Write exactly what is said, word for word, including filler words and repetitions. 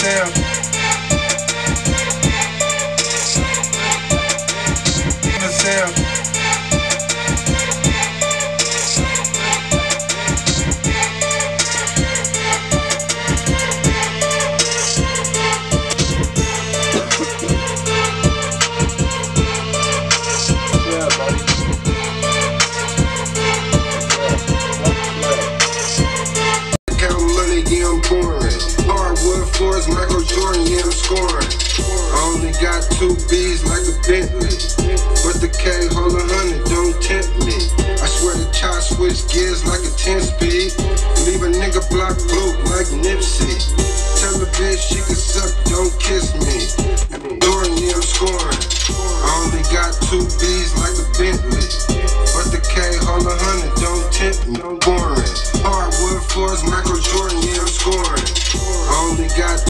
myself. Myself. Floors, Michael Jordan, yeah, I'm scoring. I only got two B's like a Bentley, but the K hold a hundred, don't tempt me. I swear the child switch gears like a ten speed. Leave a nigga block blue like Nipsey. Tell the bitch she can suck, don't kiss me. Jordan, yeah, I'm scoring. I only got two B's like a Bentley, but the K hold a hundred, don't tempt me.